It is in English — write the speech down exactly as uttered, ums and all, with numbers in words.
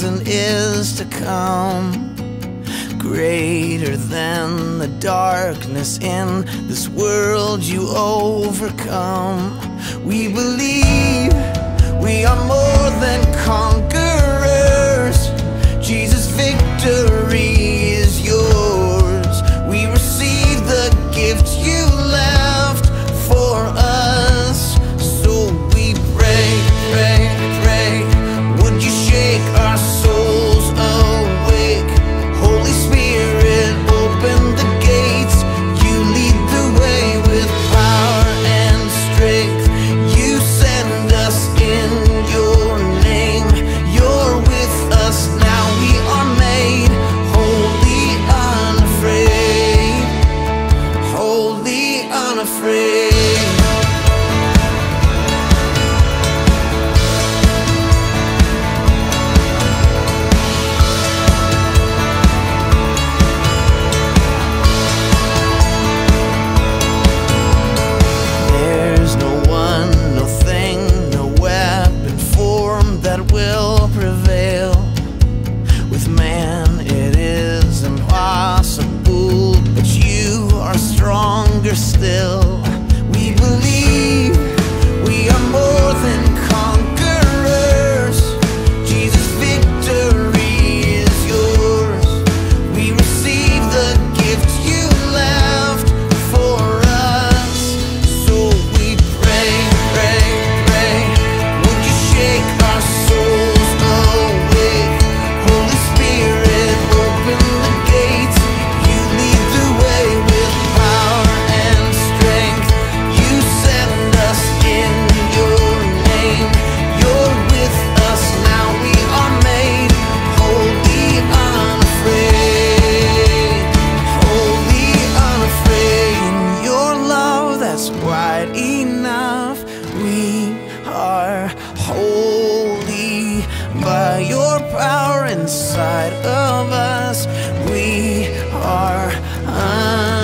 and is to come. Greater than the darkness in this world you overcome. We believe we are more than conquerors. Jesus' victory is yours. We receive the gift you left for us. So we pray, pray, pray. Would you shake our souls awake? Holy Spirit, open the gates. You lead the way with power and strength. You send us in your name. You're with us now. We are made wholly unafraid. Wholly unafraid. Will prevail. With man it is impossible, but you are stronger still. We believe we are more than conquerors. Jesus' victory is yours. We receive the gift you left for us. So we pray, pray, pray. Would you shake our souls awake? Holy Spirit, open the gates. You lead the way with power and strength. You send us in your name. You're with us now. We are made wholly unafraid. Wholly unafraid. In your love that's wide enough, we are holy. By your power inside of us, we are